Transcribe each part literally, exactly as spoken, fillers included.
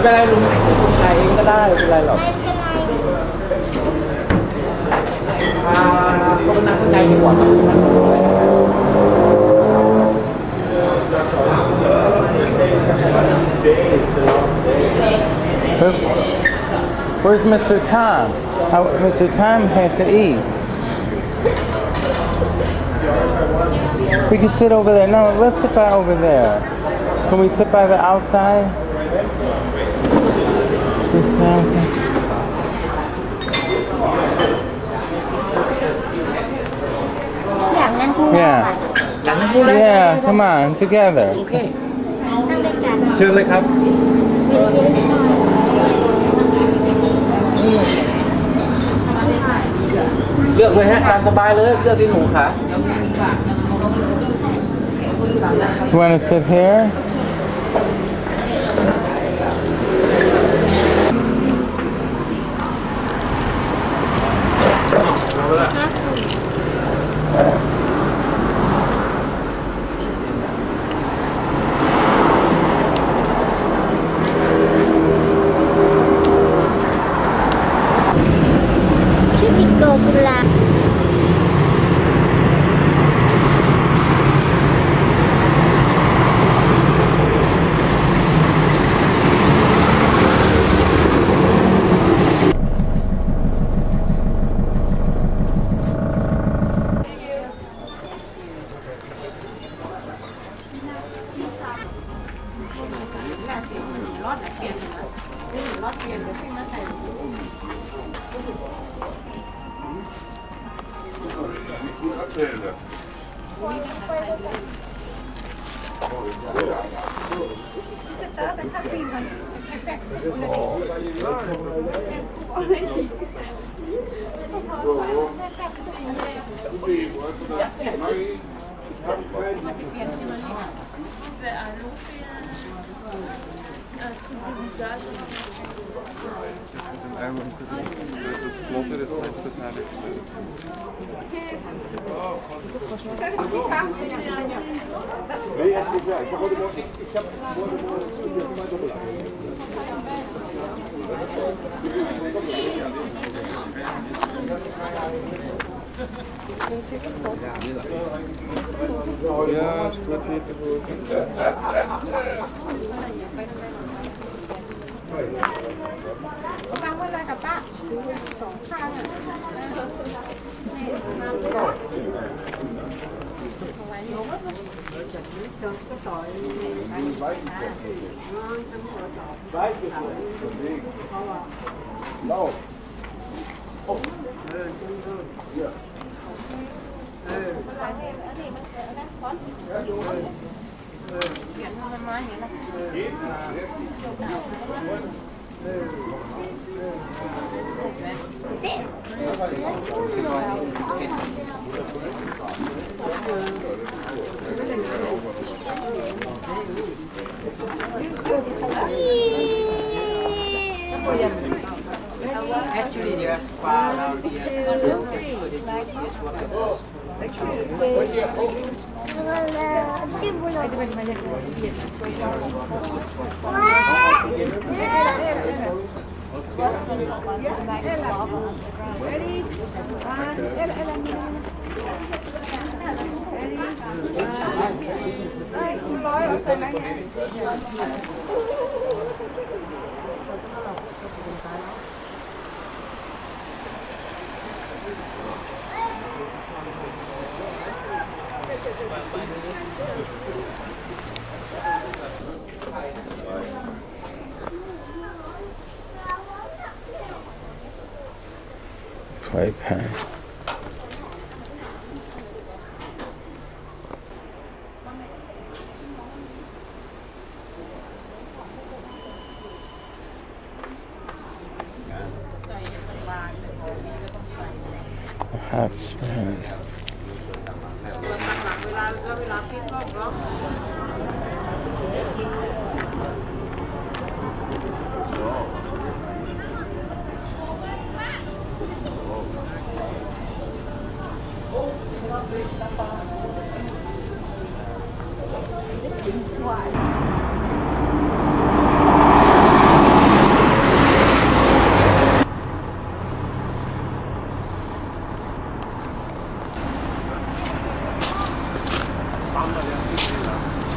เป็นไรลุงถ่ายเองก็ได้ไม่เป็นไรหรอกไม่เป็นไรอ่าก็ไปนั่งข้างในดีกว่าครับนั่งข้างในนะครับ Where's Mister Tom? How, Mister Tom has to eat. We can sit over there. No, let's sit by over there. Can we sit by the outside? Yeah. Yeah, come on, together. Okay. เชิญเลยครับเลือกเลยฮะตามสบายเลยเลือกที่หนูขา You want to sit here? Ja, is goed eten voor. Bác với lạiกับป้าสองข้างอ่ะนี่น้ำก็เอาไว้ยกก็ต่อย Nou. Oh. เปลี่ยนทำไม้อย่างนี้นะ Actually, there are spa around here. You can use water. Playpen. Hot spring.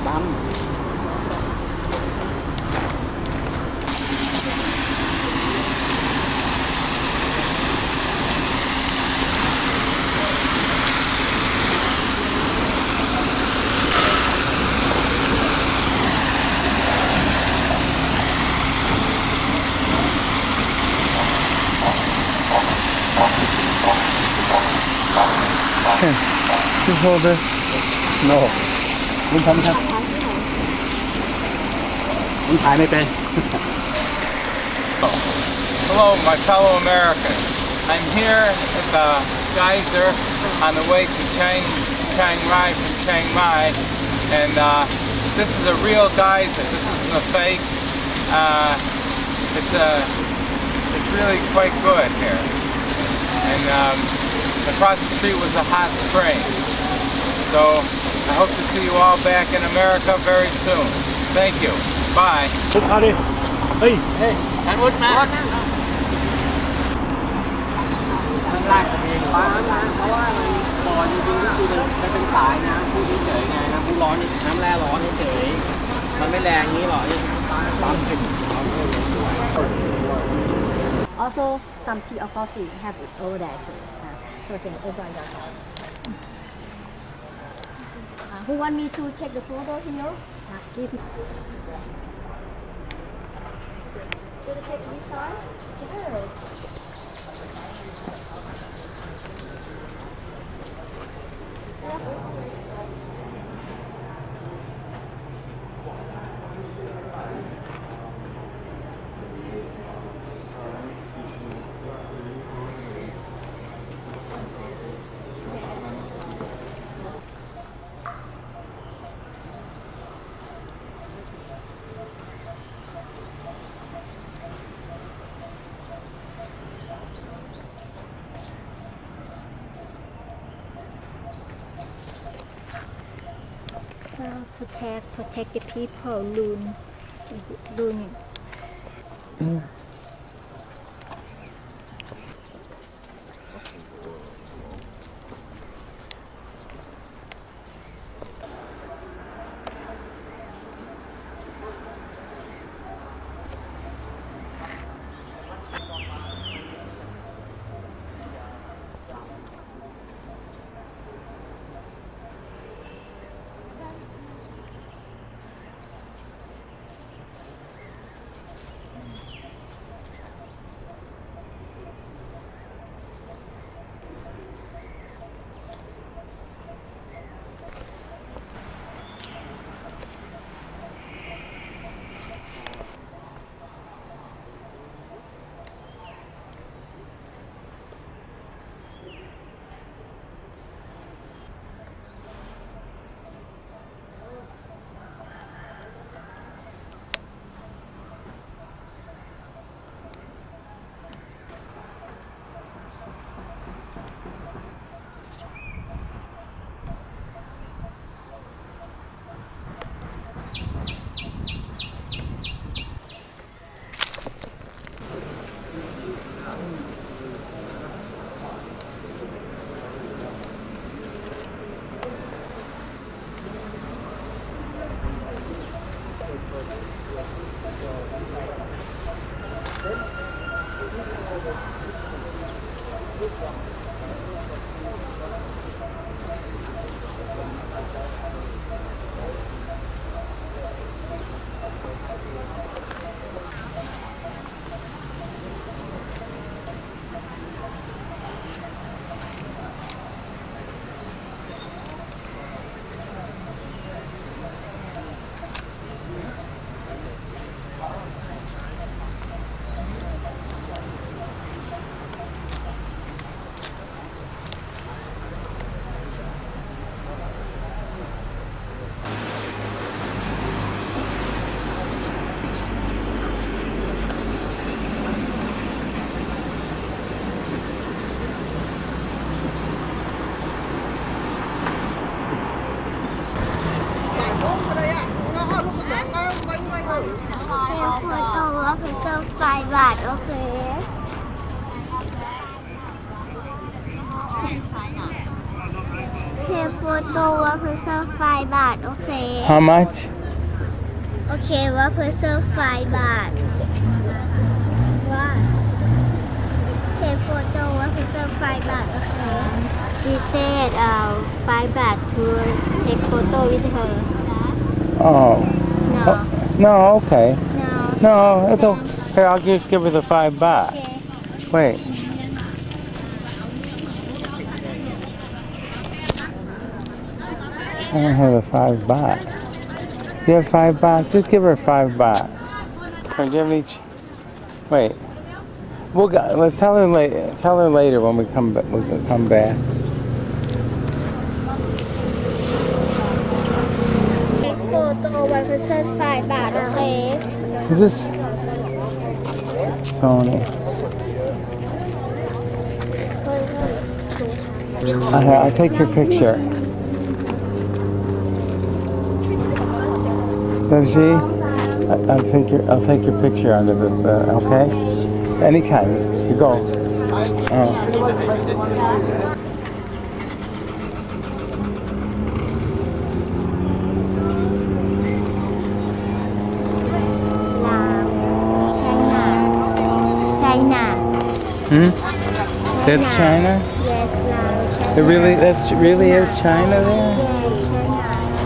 ปั๊ม Just hold this. no ลุงทำครับลุงถ่ายไม่เป็น Hello, my fellow Americans. I'm here at the geyser on the way to Chiang, Chiang Mai from Chiang Mai, and uh, this is a real geyser. This isn't a fake. Uh, it's a, it's really quite good here. And um, across the street was a hot spring. So I hope to see you all back in America very soon. Thank you. Bye. พุทธาดิเฮ้ยเฮ้ยอันวุฒิมาข้างล่างจะมีฟ้าน้ำเพราะว่ามันบ่อจริงๆก็คือมันเป็นสายน้ำพูดเฉยๆไงน้ำพุร้อนน้ำแร่ร้อนเฉยๆมันไม่แรงนี้หรอกปั๊มขึ้น Also, some tea or coffee have it over there too. Uh, so you can enjoy yourself. Uh, who want me to take the photo here? Uh, give me. Should I take this side? Sure. Uh, protect, protect the people, loon, loon. Mm. Here photo one person five baht okay How much? okay one person five baht what take photo one person five baht okay she said uh five baht to take photo with her Oh. no Oh, no, okay. no No, it's okay. Here, I'll just give her the five baht. okay Wait. I don't have a five baht. You have five baht? Just give her five baht. Or give each. Wait. We'll go, let's tell her later. Tell her later when we come back. We can come back. take photo one person five baht okay Is this Sony? Okay, I'll take your picture. Does she? I- I'll take your I'll take your picture under the uh, okay. Anytime you go. Oh. China Hmm? That's China? yes Laos China It really that's really is China there? yes China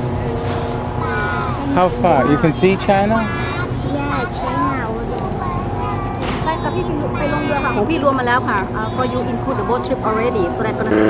How far? You can see China? yeah China ใช่ค่ะพี่ไปลงเรือค่ะของพี่รวมมาแล้วค่ะ uh, for you include the boat trip already so that gonna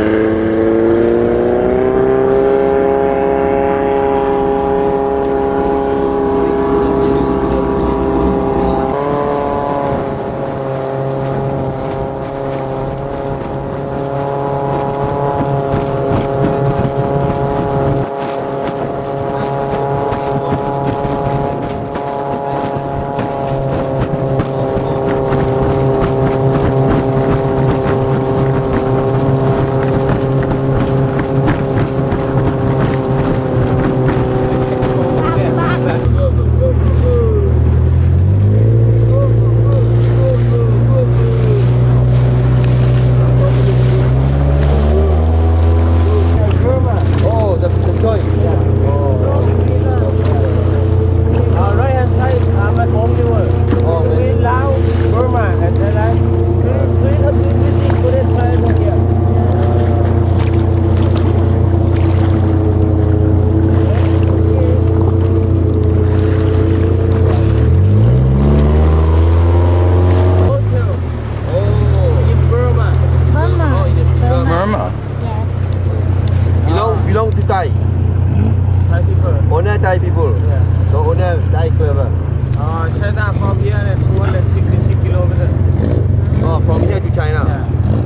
Oh, the the joint. Uh, right hand side, uh, Mekong River. Oh, between Laos, Burma, and Thailand. Three, three hundred fifty kilometers from here. Oh, in Burma. Burma Oh, in Burma. Burma. yes belong belong to Thai. Thai people. Owner Thai people. Yeah. The owner Thai forever. Uh, China from here and two hundred sixty-six kilometers. Oh, from here to China. Yeah.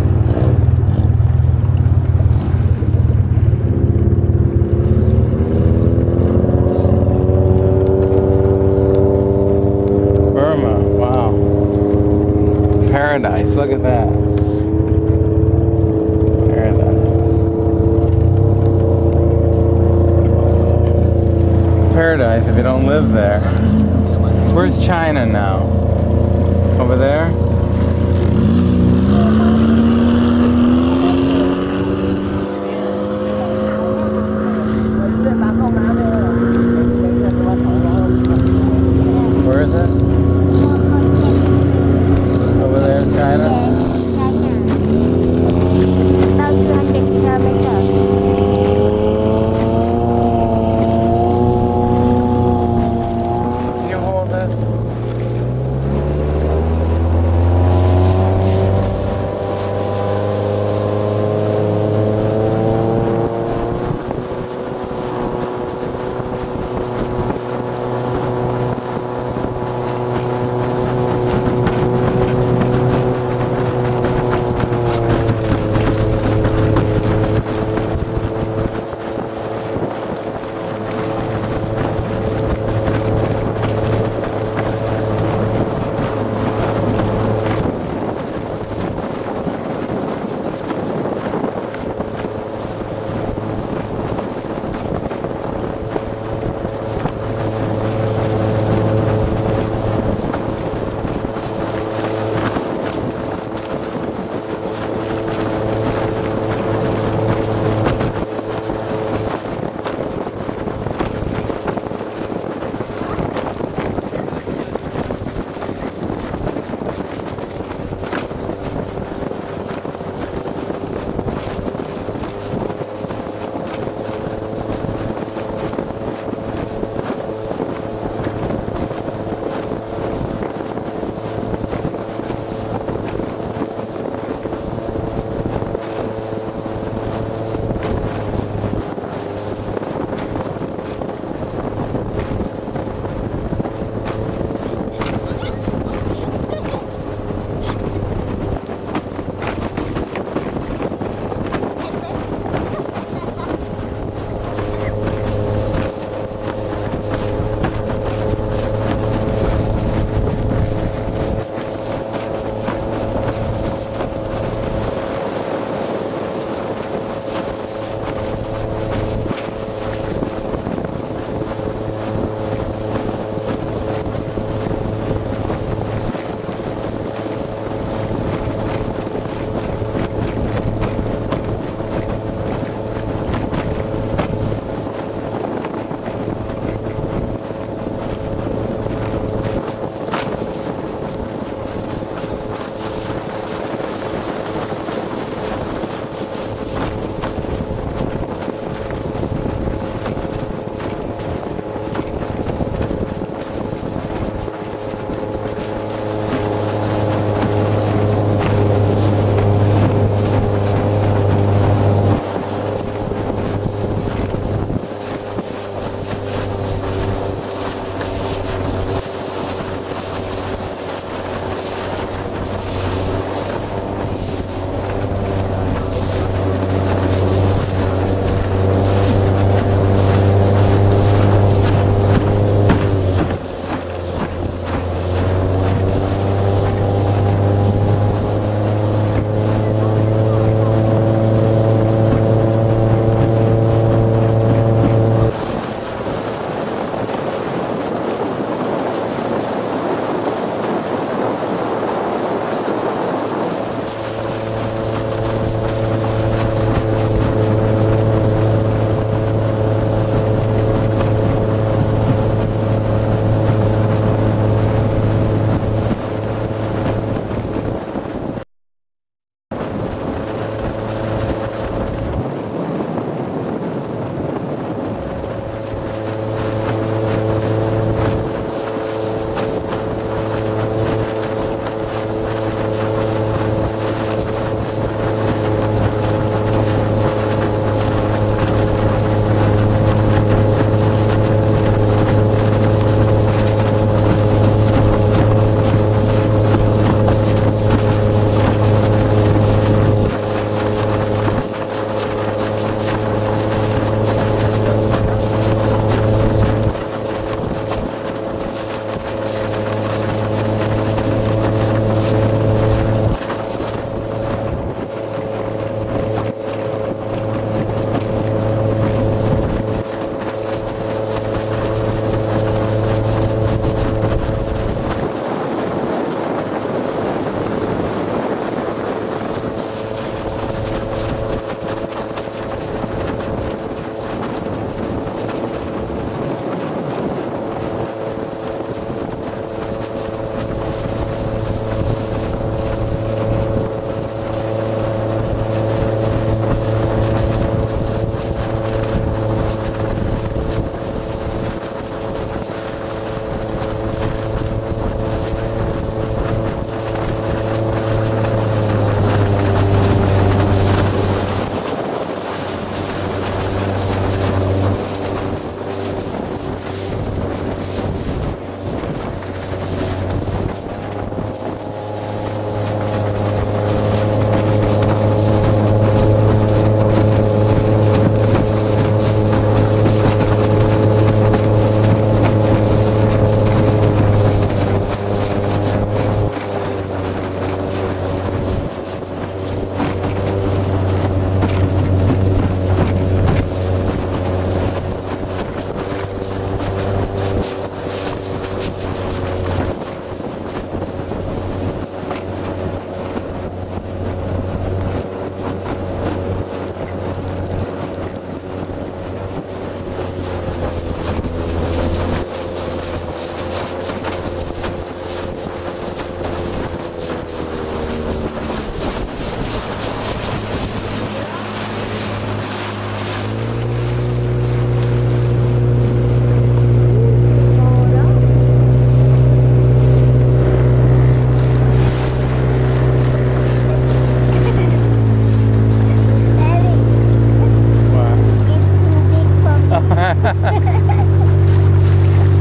Burma. Wow. Paradise. Look at that. Paradise. It's paradise if you don't live there. Where's China now? Over there? Where is it? Over there, China? yes China about two hundred kilometers Can you hold this?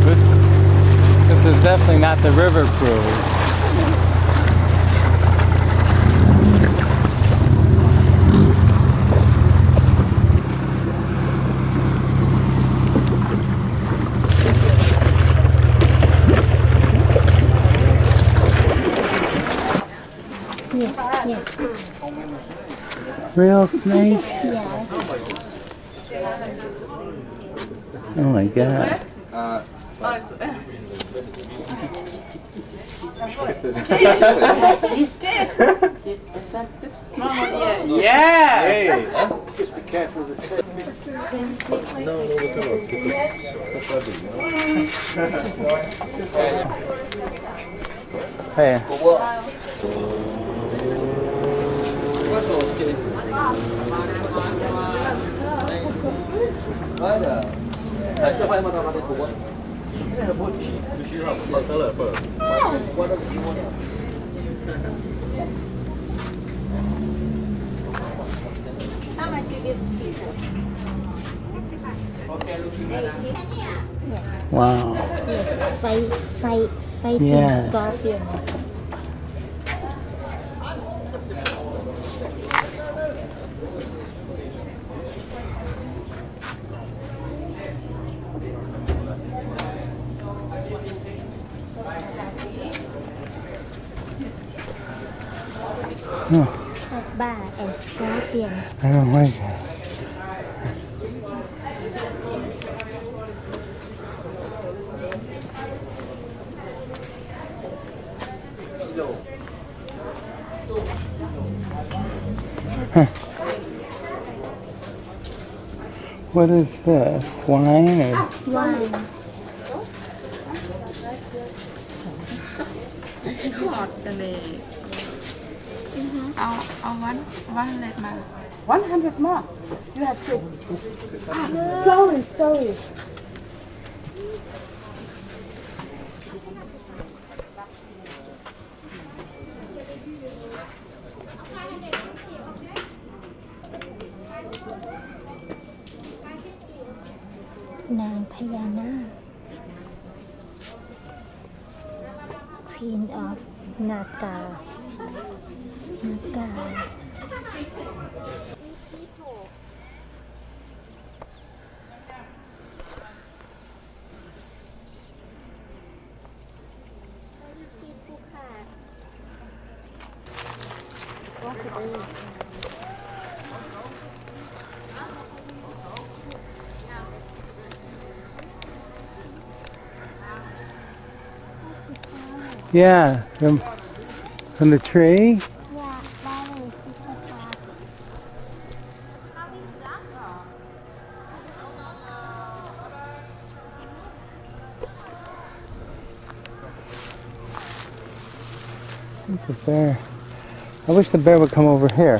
This, this is definitely not the river cruise. Yeah, yeah. Real snake? Yeah. Oh my god. Hey, just be careful of the tip. No, no, look at Hey. How much you give cheaper? Wow. Fight, fight, fighting Yes. scorpion. Cat bar and scorpion. I don't like it. Huh. What is this? Wine or? Wine. เอาเอาวันวันเลยมา one hundred more you have to ah, sorry sorry นางพญานาค Queen of Nagas Nagas Yeah, from, from the tree. Yeah, that is super fast. The bear. I wish the bear would come over here.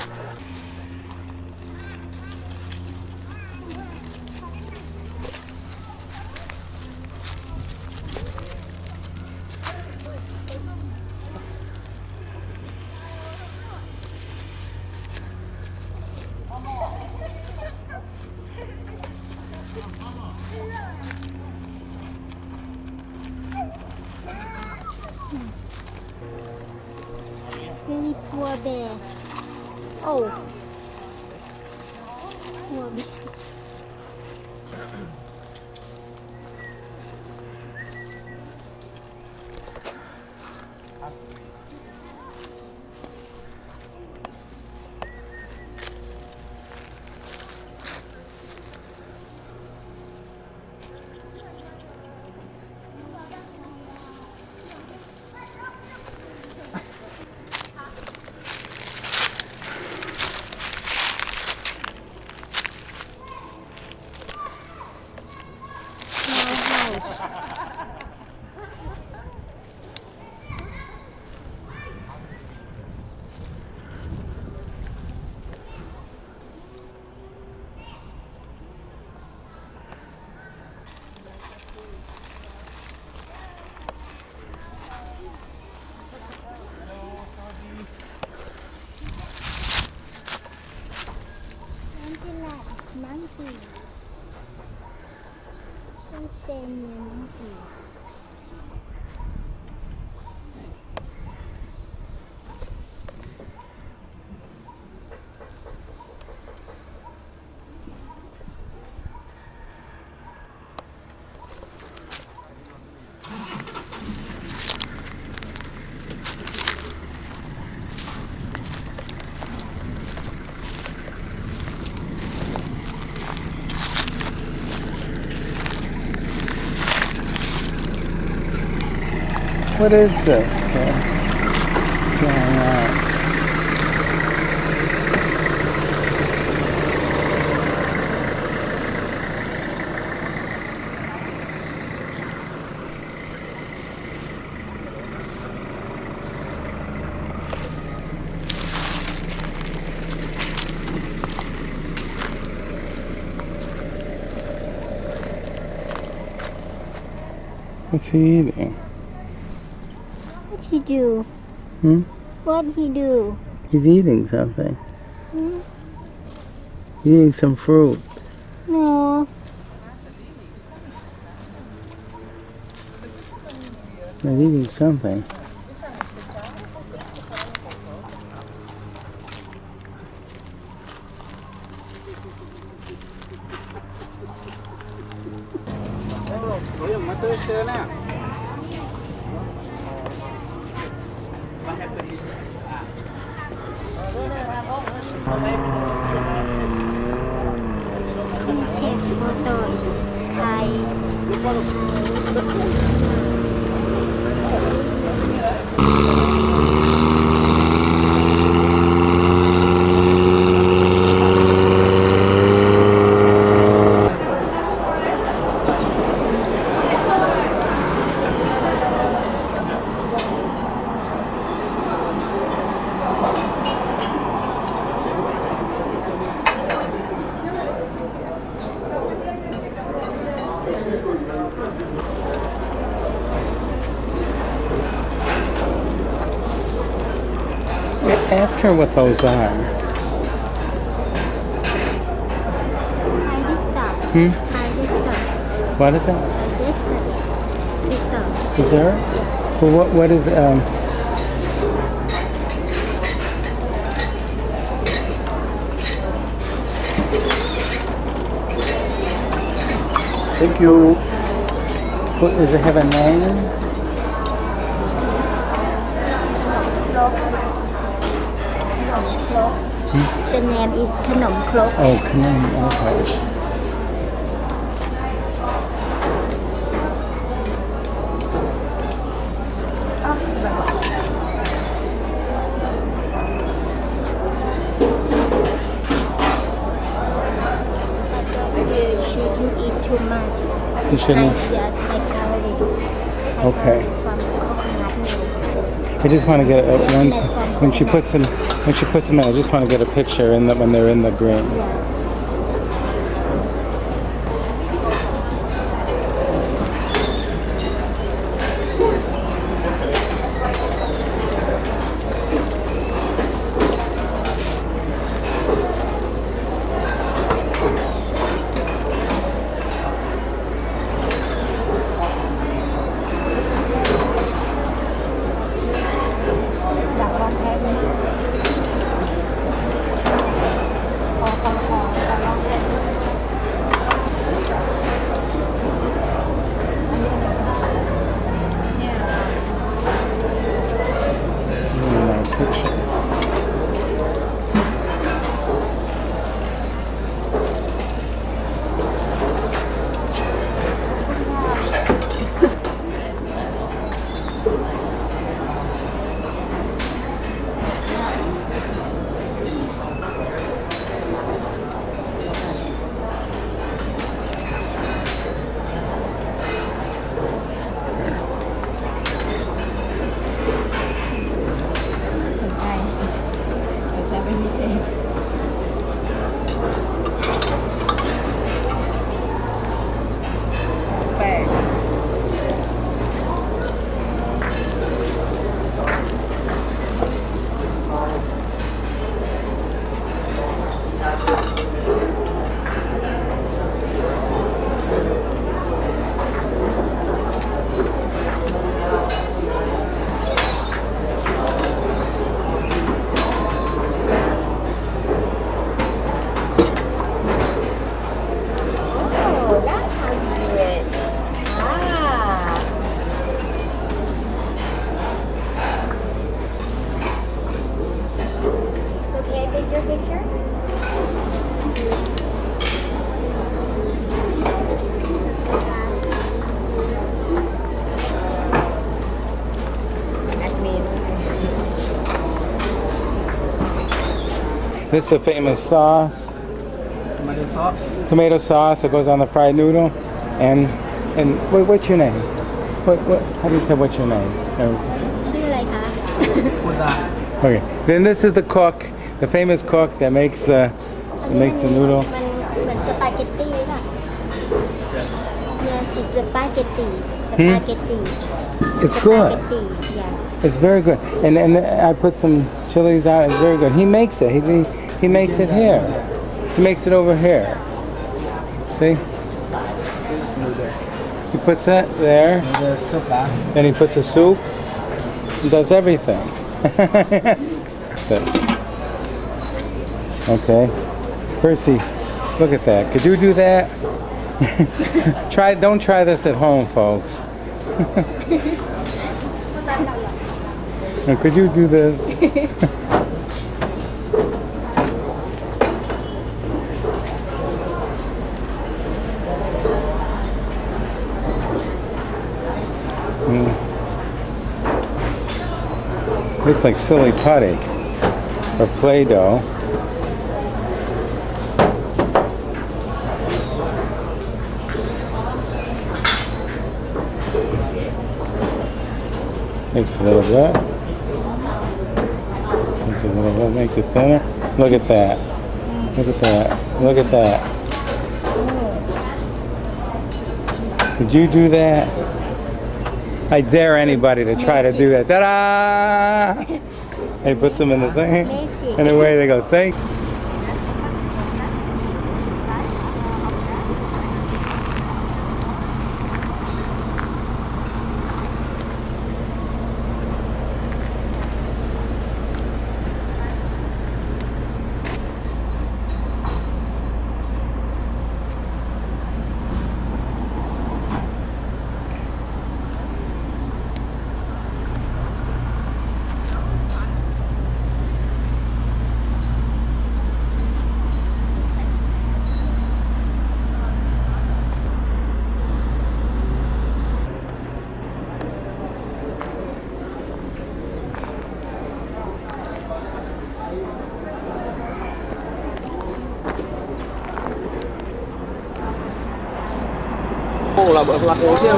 Really poor bear. Oh. Poor bear. Monkey. You stay near monkey. What is this? Uh, yeah, what's he eating? What he do? Hmm? What he do? He's eating something. Hmm? Eating some fruit. No. He's eating something. Take photos. Thai. Ask her what those are. Hmm? What is that? Dessert? Well, what, what is, um... Thank you. What, does it have a name? The name is Khanom Krok. Oh, Khanom, okay. You shouldn't eat too much. You shouldn't? Yes, high calorie. Okay. From coconut milk. I just want to get a, when, when she puts them, when she puts them in, I just want to get a picture in the, when they're in the green. This is a famous sauce. Tomato sauce. Tomato sauce that goes on the fried noodle. And and what, what's your name? What, what, how do you say what's your name? Uh, ชื่ออะไรคะพูดได้ Okay. Then this is the cook, the famous cook that makes the that makes the noodle. มันเหมือนสปาเกตตี้ค่ะ Yes it's spaghetti spaghetti It's good. spaghetti yes It's very good. And and I put some chilies out. It's very good. He makes it. He he, he makes it here. He makes it over here. See? He puts it there. The soup ah. Then he puts the soup. He does everything. Okay. Percy, look at that. Could you do that? Try. Don't try this at home, folks. Now, could you do this? Mm. Looks like silly putty or Play-Doh. Makes a little bit. Makes a little bit. Makes it thinner. Look at that. Look at that. Look at that. Could you do that? I dare anybody to try to do that. Ta-da! He puts them in the thing, and away they go. Thank. Là là Hồ Chiên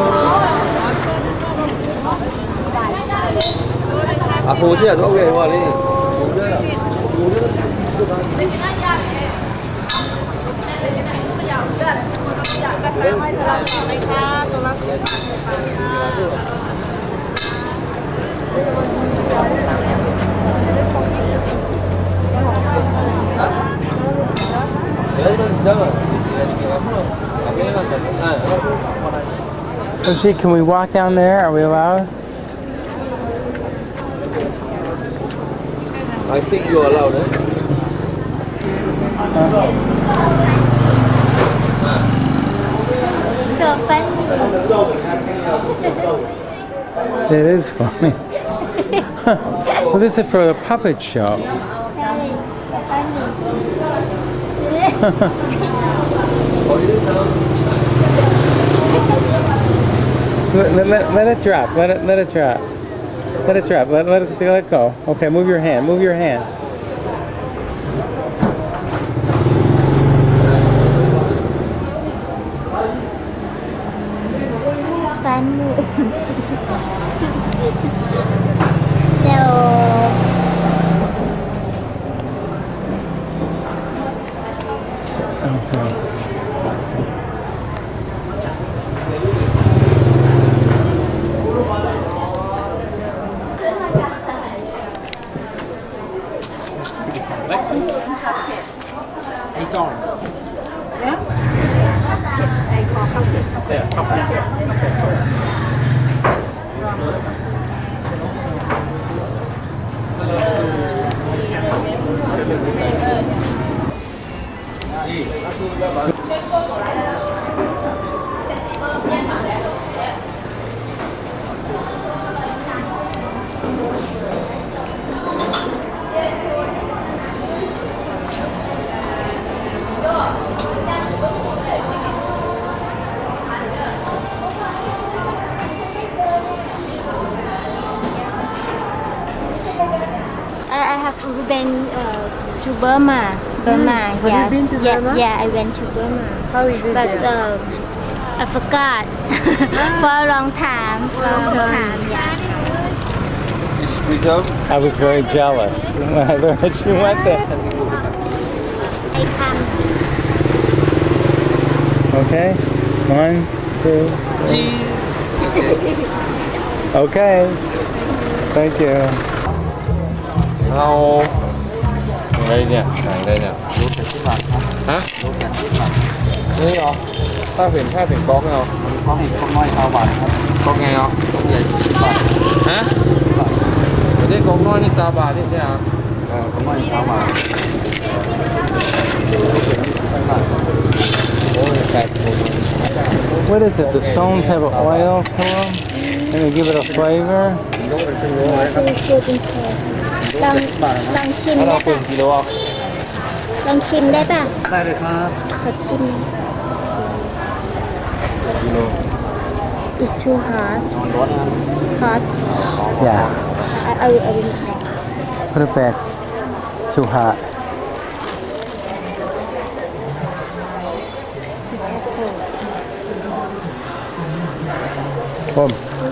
à Hồ Chiên ok rồi đi So, gee, can we walk down there? Are we allowed? I think you're allowed, eh? so funny It is funny. Well, this is for the puppet show. very Let, let, let, let it drop. Let it let it drop. Let it drop. Let, let it let it go. Okay, move your hand. Move your hand. funny no I'm sorry. Eight arms. I, I have ribbon uh, to Burma. Burma, Have yeah. you been to yeah, Burma? Yeah, I went to Burma. How is it But there? uh, I forgot for a long time. For a long time, yeah. It's preserved. I was very jealous when I learned that you went there. I come. Okay, one, two, three. Okay, thank you. เอาอะไรเนี่ยไหนเลยเนี่ยรู้แปดสิบบาทครับฮะรู้แปดสิบบาทนี่เหรอถ้าเห็นแค่ถึงก๊อกเหรอก๊อกเห็นก๊อกน้อยสามบาทครับก๊อกไงเหรอก๊อกใหญ่สี่สิบบาทฮะไม่ได้ก๊อกน้อยนี่สามบาทนี่ใช่ไหมเออก๊อกน้อยสามบาทโอ้ยแปดสิบ What is it? The stones have an oil to them, and they give it a flavor. ลองลองชิมถ้าได้เราปรุป่ะงกิโลอ่ะลองชิมได้ป่ะได้เลยครับขอชิมกิโล It's too hard ร้อนนะ hot Yeah, เอาเอาเอา put it back. Too hot. Boom.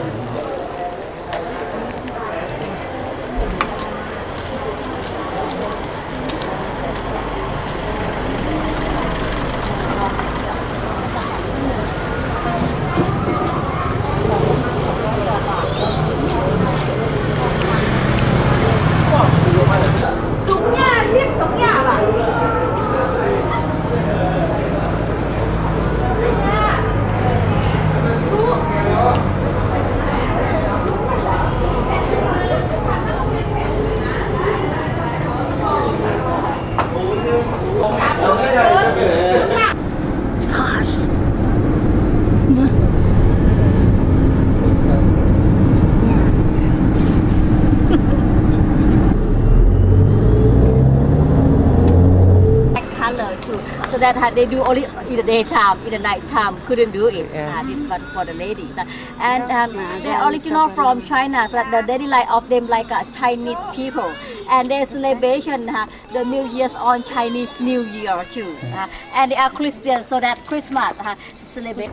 Color too, so that uh, they do only in the daytime, in the night time couldn't do it. Uh, this one for the ladies, uh, and um, they're original from China, so that the daily life of them like uh, Chinese people, and they celebration uh, the New Year's on Chinese New Year too, uh, and they are Christians, so that Christmas uh, celebrate.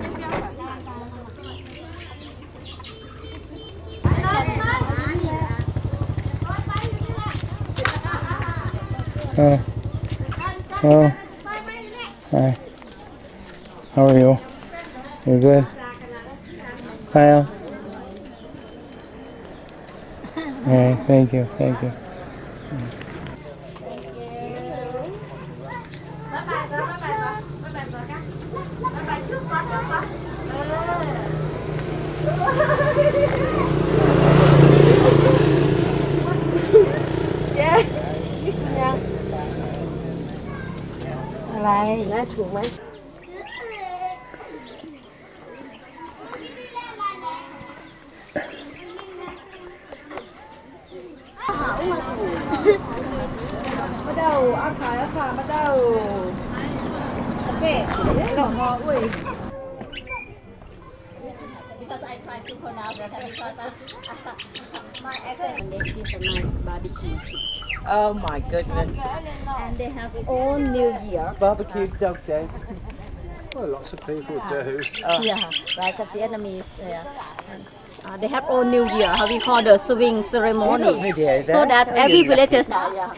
Uh, oh, hi. How are you? You good? Kyle? Hey, thank you, thank you. Yeah. อะไรน่าถูกไหม bắt đầu ăn khải ăn khải bắt đầu ok đỏ ngò ui Because I try to pronounce it because uh, my accent is a nice barbecue. oh my goodness And they have all New Year. barbecue dog day Well, lots of people do. Yeah, right, the Vietnamese. Yeah. And, uh, they have all New Year, how we call the swing ceremony. You got video So there. that Oh, every you village is now. Yeah.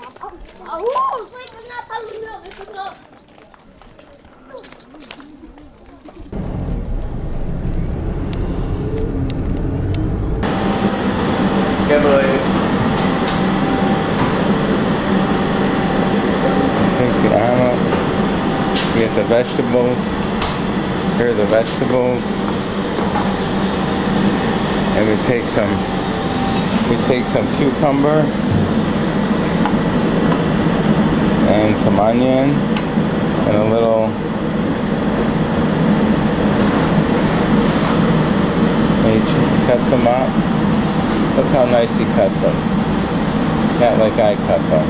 Takes the arm up. We get the vegetables. Here are the vegetables. And we take some we take some cucumber and some onion and a little he cuts them up. Look how nice he cuts them. Not like I cut them.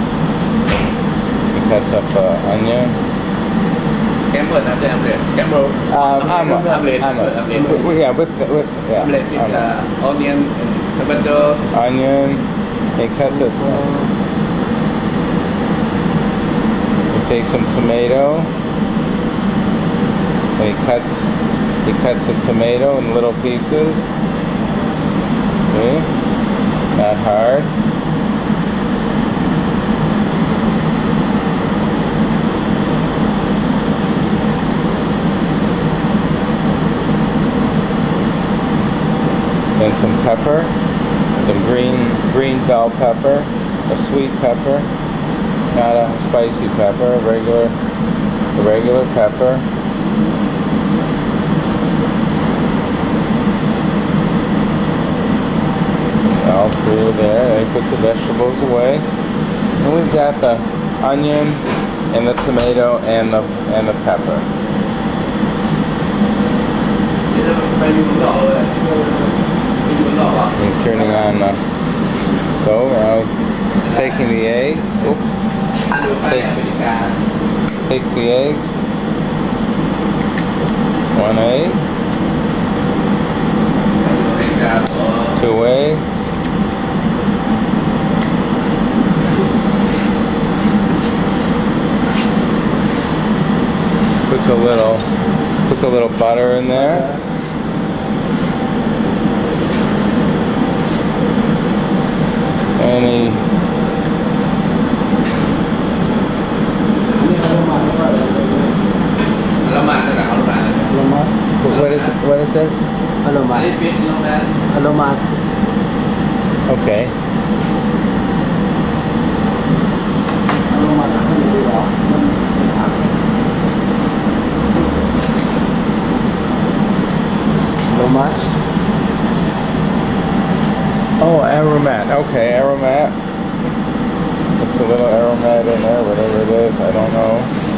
He cuts up uh, onion. Scrambled after omelette. Scrambled. Um, omelet. Omelette. Omelet. Omelette. With- Yeah, with, the- with yeah. Omelette with omelet. uh, onion and tomatoes. Onion. He cuts it. Take some tomato. And he cuts he cuts the tomato in little pieces. See? Not hard. Then some pepper, some green green bell pepper, a sweet pepper, not a spicy pepper, a regular a regular pepper. All through there, and he puts the vegetables away. And we've got the onion and the tomato and the and the pepper. He's turning on the, so uh, taking the eggs, oops, takes, takes the eggs, one egg, two eggs, puts a little, puts a little butter in there. And he what is what is this? Okay. Oh, aromat. Okay, aromat. It's a little aromat in there, whatever it is, I don't know.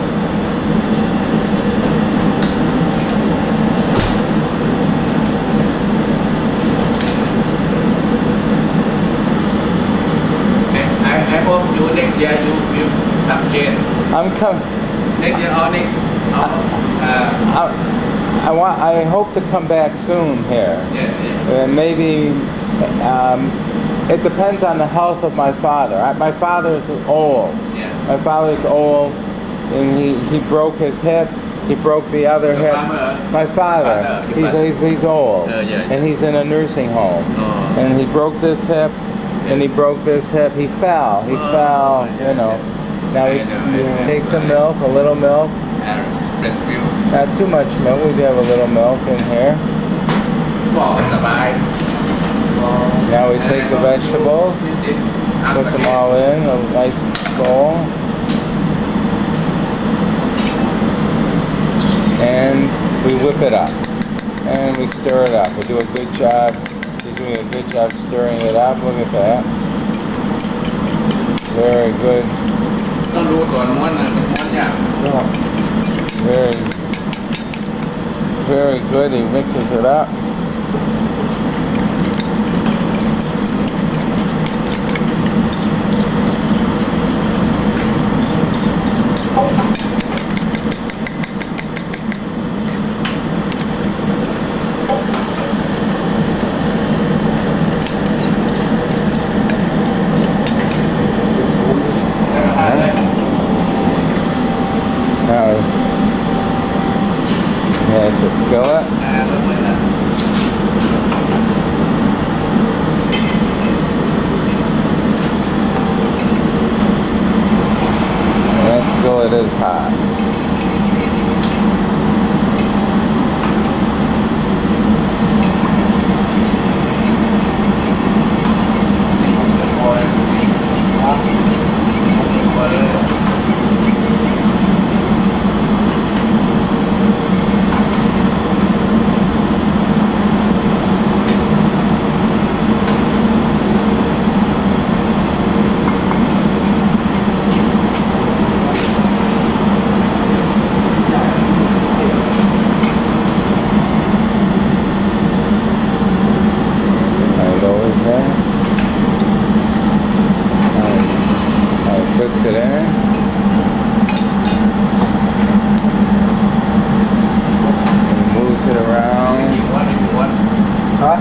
I, I hope you next year you will come again. I'm coming. Next year or next. Uh, I, I want. I hope to come back soon here. Yeah, yeah. Uh, maybe. Um, it depends on the health of my father. I, my father's old. Yeah. My father's old, and he, he broke his hip. He broke the other Your hip. father? My father. Father, your he's, father. he's he's old, Uh, yeah, yeah. and he's in a nursing home. Oh. And he broke this hip, and he broke this hip. He fell. He Oh, fell. yeah, you know. yeah. Now I we know, I know. take some milk, a little milk. Uh, breast milk. Not too much milk. We do have a little milk in here. Now we take the vegetables, put them all in a nice bowl, and we whip it up, and we stir it up. We do a good job. He's doing a good job stirring it up. Look at that. Very good. Very, very good. He mixes it up. Yeah, it's a skillet. And that skillet is hot. Puts it in. And moves it around. Huh?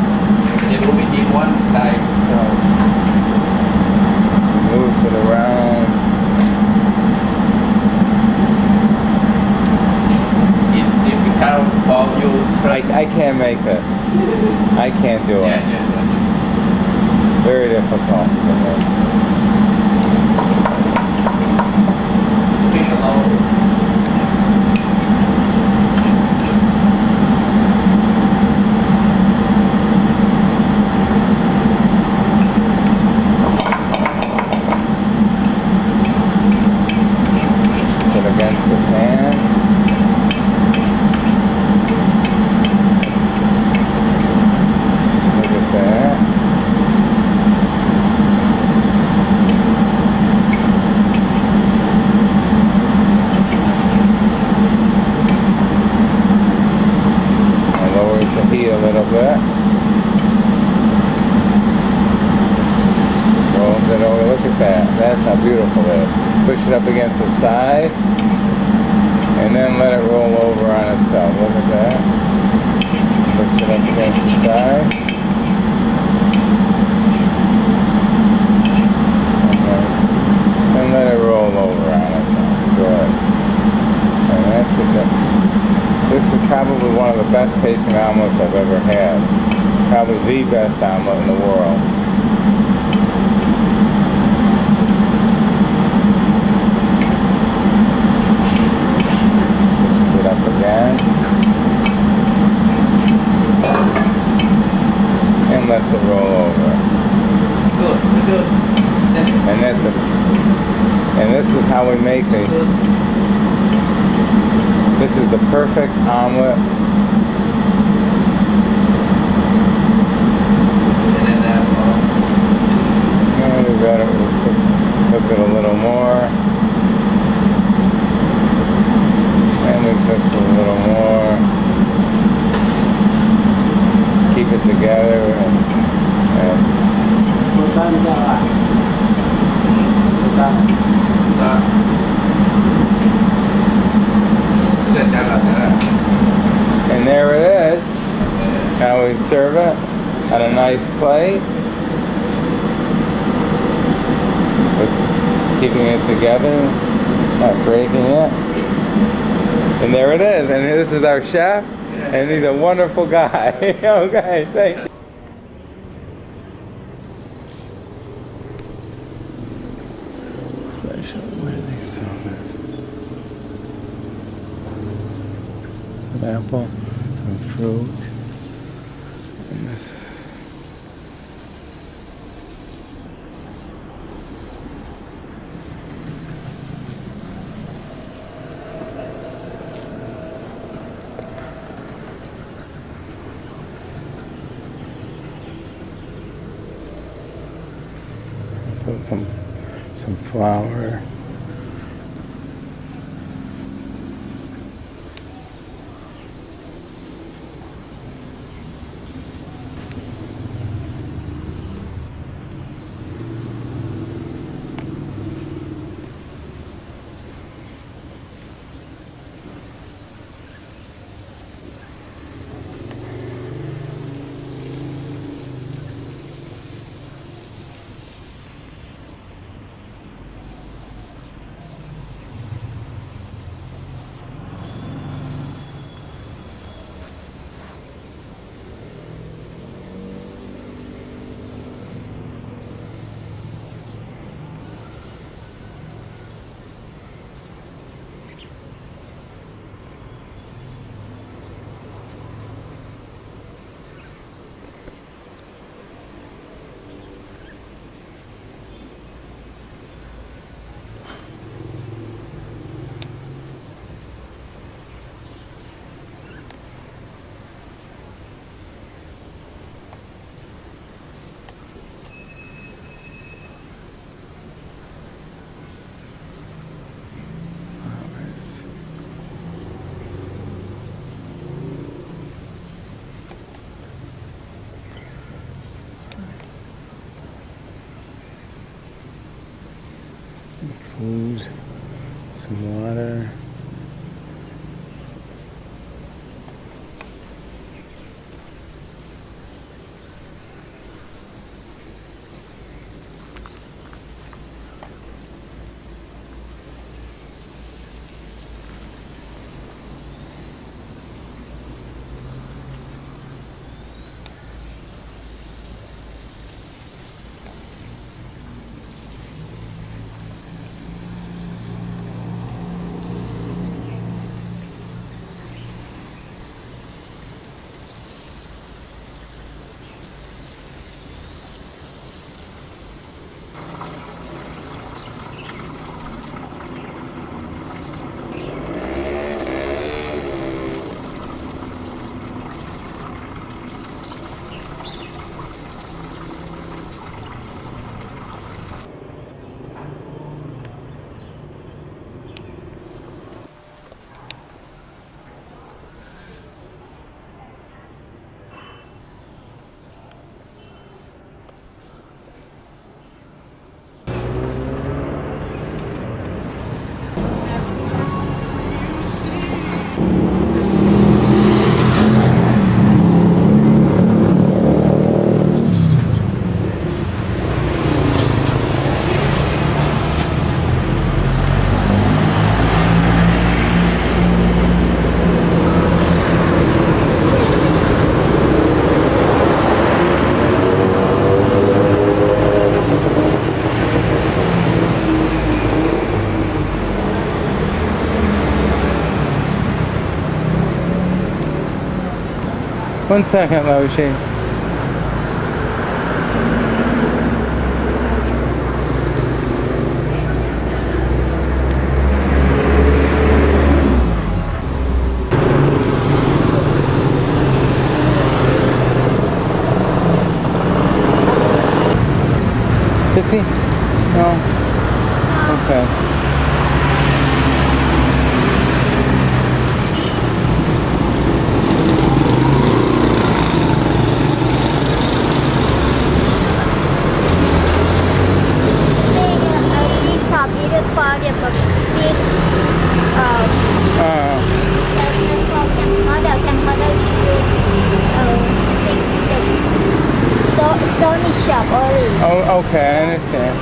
Moves it around. this. I can't do it. Yeah, yeah, yeah. Very difficult. Being alone. Sit against the pan. Look at that. Lowers the heat a little bit. Rolls it over. Look at that. That's how beautiful it is. Push it up against the side and then let it roll over on itself. Look at that. Push it up against the side. Okay. And let it roll over on itself. Good. And that's a good. This is probably one of the best tasting omelets I've ever had. Probably the best omelet in the world. Pushes it up again. And lets it roll over. Good, good. And that's a, and this is how we make the. This is the perfect omelet. And we got it. We'll cook it a little more. And we cook it a little more. Keep it together. And, and it's, and there it is. Now we serve it on a nice plate. With keeping it together, not breaking it. And there it is. And this is our chef. And he's a wonderful guy. Okay, thanks. Where do they sell this? An apple, some fruit, and this. Put some some flour. Food, some water. One second, Loshi. Is he? No. Okay. Shop only. Oh, okay, I understand.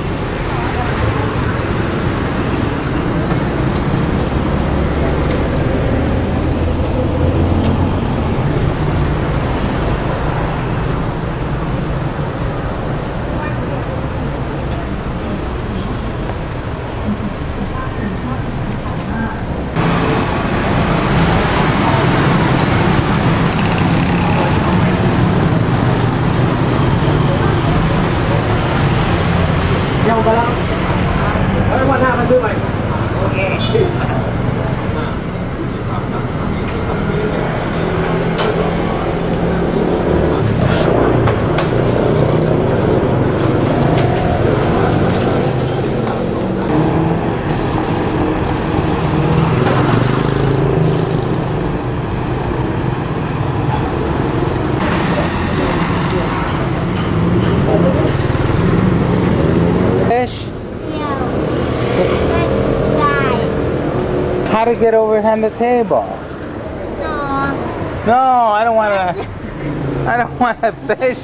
How to get over on the table? No. No, I don't want to. I don't want to fish.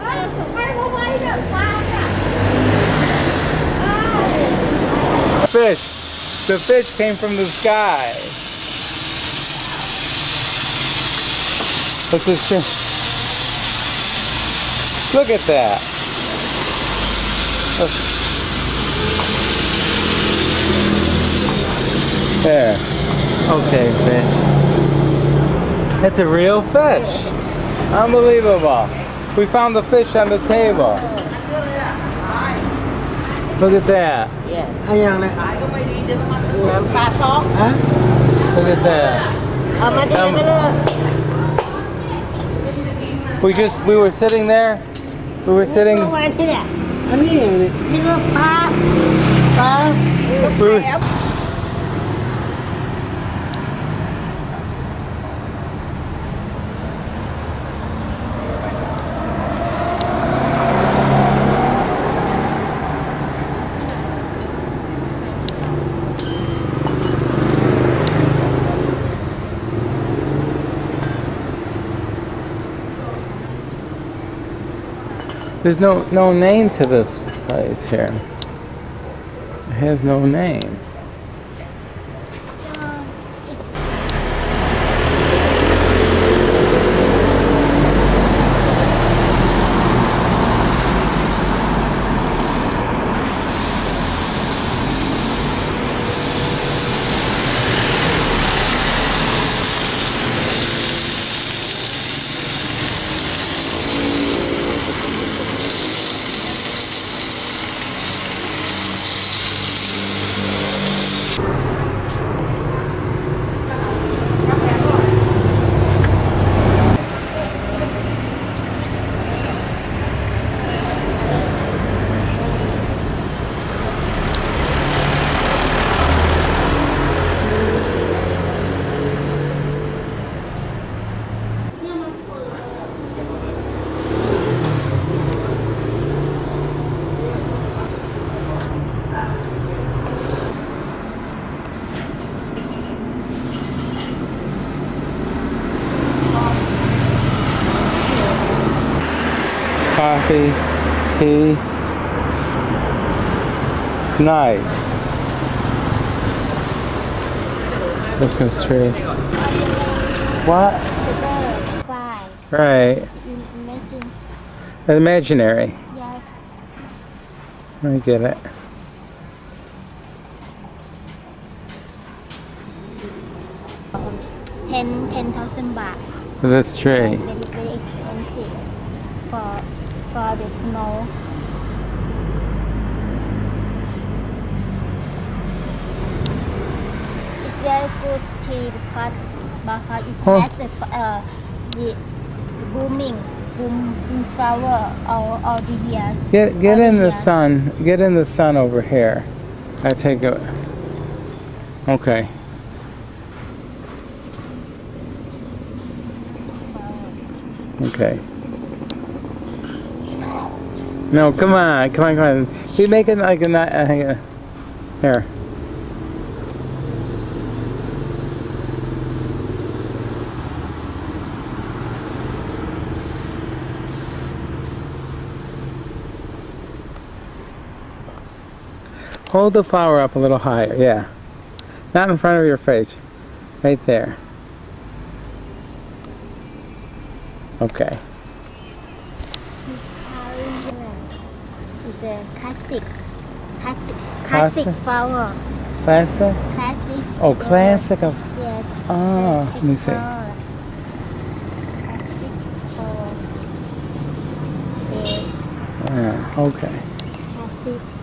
Fish. The fish came from the sky. What's this fish? Look at that. There. Okay, fish. It's a real fish. Unbelievable. We found the fish on the table. Look at that. Look at that. Um, we just, we were sitting there. We were sitting. We were, There's no no name to this place here. It has no name. Coffee, tea. Nice. Christmas tree. What? Right. Imaginary. Yes. I get it. Ten ten thousand baht. This tree. Very very expensive. for for the snow. It's very good tree because because it Oh. has the uh, the blooming blooming flower all all the years. Get get all in the years. sun. Get in the sun over here. I take it. Okay. Okay. No, come on, come on, come on. You make it like a ni- uh, here. Hold the flower up a little higher, yeah. Not in front of your face. Right there. Okay. It's It's a classic, classic, classic Classic? flower. Classic? Classic. Oh, uh, classic of. Yes. Oh, classic let me see. flower. Classic flower. Yes. Yeah, okay. Classic.